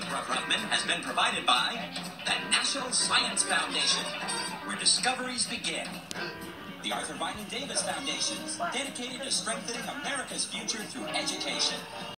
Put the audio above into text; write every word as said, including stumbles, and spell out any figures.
Equipment has been provided by the National Science Foundation, where discoveries begin. The Arthur Vining Davis Foundation, dedicated to strengthening America's future through education.